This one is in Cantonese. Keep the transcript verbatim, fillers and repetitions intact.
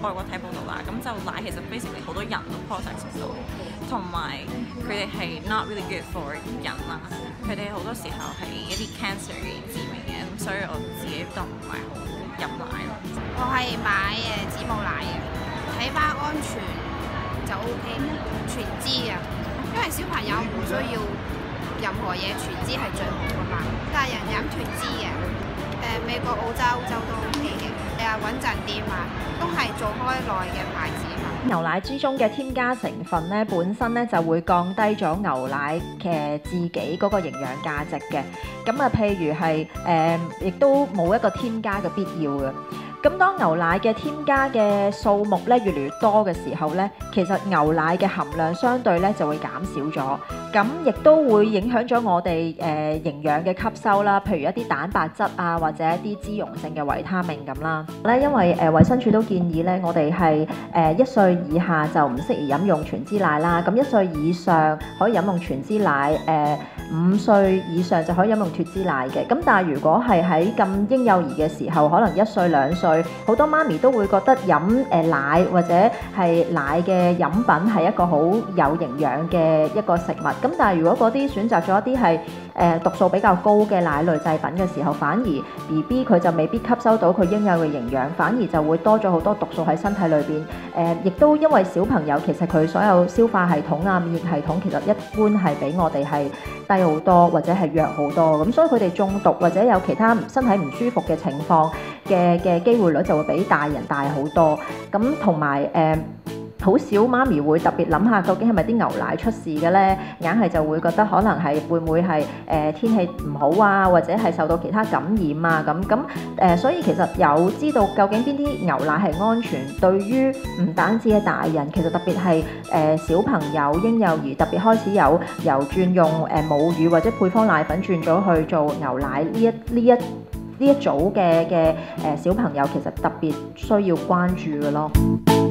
外國睇報道啦，咁就奶其實 basically 好多人都 process 到，同埋佢哋係 not really good for 人啦，佢哋好多時候係一啲 cancer 嘅致命嘅，咁所以我自己都唔係好飲奶咯。 我係買誒子母奶嘅，睇翻安全就 O K， 全脂嘅，因為小朋友唔需要任何嘢，全脂係最好噶嘛。大人飲全脂嘅，誒美國、澳洲、歐洲都 O K 嘅，誒穩陣啲嘛，都係做開耐嘅牌子嘛。 牛奶之中嘅添加成分咧，本身咧就會降低咗牛奶嘅自己嗰個營養價值嘅。咁啊，譬如係誒，亦都冇一個添加嘅必要嘅。咁當牛奶嘅添加嘅數目咧越嚟越多嘅時候咧，其實牛奶嘅含量相對咧就會減少咗，咁亦都會影響咗我哋誒、呃、營養嘅吸收啦，譬如一啲蛋白質啊，或者一啲脂溶性嘅維他命咁啦。咧因為誒衛生署都建議咧，我哋係誒一歲以下就唔適宜飲用全脂奶啦，咁一歲以上可以飲用全脂奶，誒五歲以上就可以飲用脫脂奶嘅。咁但係如果係喺咁嬰幼兒嘅時候，可能一歲兩歲。好多媽咪都會覺得飲誒奶或者係奶嘅飲品係一個好有營養嘅一個食物，咁但係如果嗰啲選擇咗一啲係誒毒素比較高嘅奶類製品嘅時候，反而 B B 佢就未必吸收到佢應有嘅營養，反而就會多咗好多毒素喺身體裏邊。誒，亦都因為小朋友其實佢所有消化系統啊、免疫系統其實一般係比我哋係低好多或者係弱好多，咁所以佢哋中毒或者有其他身體唔舒服嘅情況嘅嘅機會率就會比大人大好多。咁同埋誒好少媽咪會特別諗下究竟係咪啲牛奶出事嘅咧，硬係就會覺得可能係會唔會係誒、呃、天氣唔好啊，或者係受到其他感染啊咁咁誒，所以其實有知道究竟邊啲牛奶係安全，對於唔單止係大人，其實特別係誒、呃、小朋友、嬰幼兒，特別開始有由轉用誒、呃、母乳或者配方奶粉轉咗去做牛奶呢一呢一呢一組嘅嘅誒小朋友，其實特別需要關注嘅咯。